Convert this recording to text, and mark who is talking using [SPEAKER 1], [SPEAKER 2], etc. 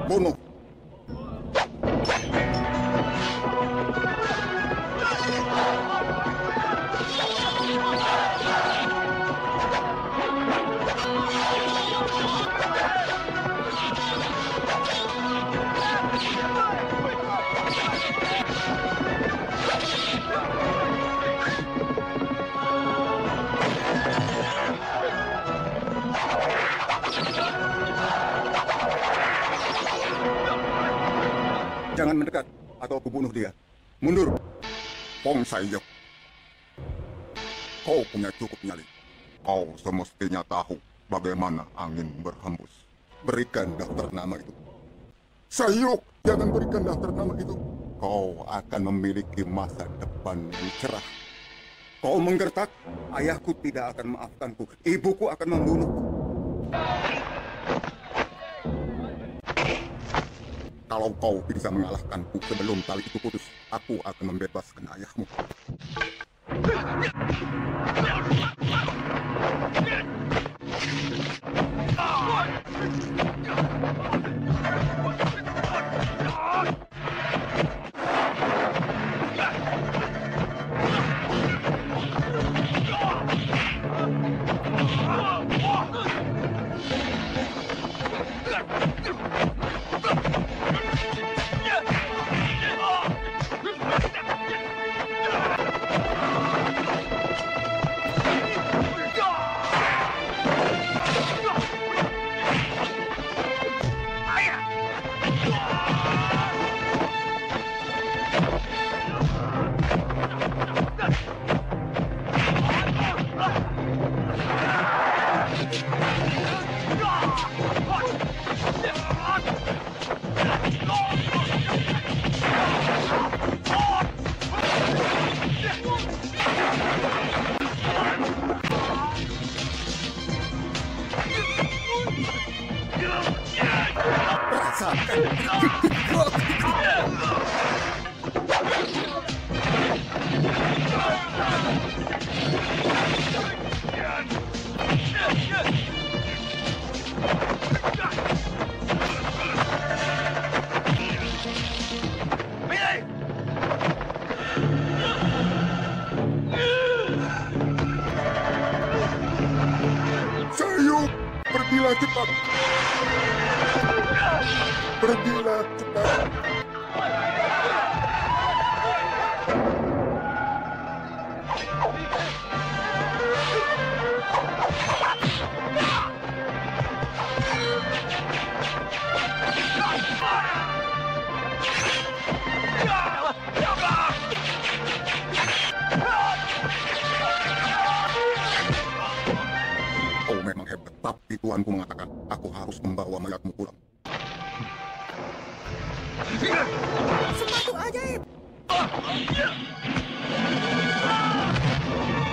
[SPEAKER 1] Bunuh. Jangan mendekat, atau aku bunuh dia. Mundur. Pong Saiyok. Kau punya cukup nyali. Kau semestinya tahu bagaimana angin berhembus. Berikan daftar nama itu. Saiyok, jangan berikan daftar nama itu. Kau akan memiliki masa depan yang cerah. Kau menggertak, ayahku tidak akan memaafkanku. Ibuku akan membunuhku. Kalau kau bisa mengalahkanku sebelum tali itu putus, aku akan membebaskan ayahmu. Saiyok, pergilah cepat. Pergilah cepat. Kau memang hebat, tapi tuanku mengatakan aku harus membawa mayatmu pulang.
[SPEAKER 2] Sepatu ajaib.